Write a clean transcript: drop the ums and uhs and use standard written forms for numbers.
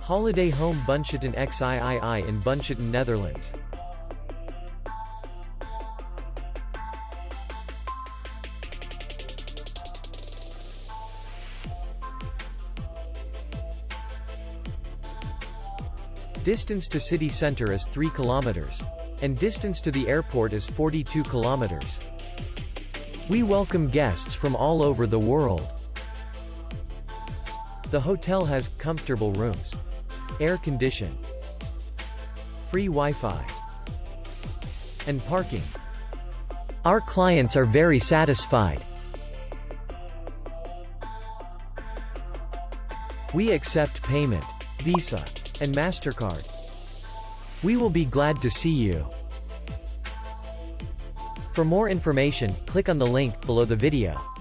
Holiday home Bunschoten XIII in Bunschoten, Netherlands. Distance to city center is 3 kilometers. And distance to the airport is 42 kilometers. We welcome guests from all over the world. The hotel has comfortable rooms, air condition, free Wi-Fi, and parking. Our clients are very satisfied. We accept payment, Visa, and MasterCard. We will be glad to see you. For more information, click on the link below the video.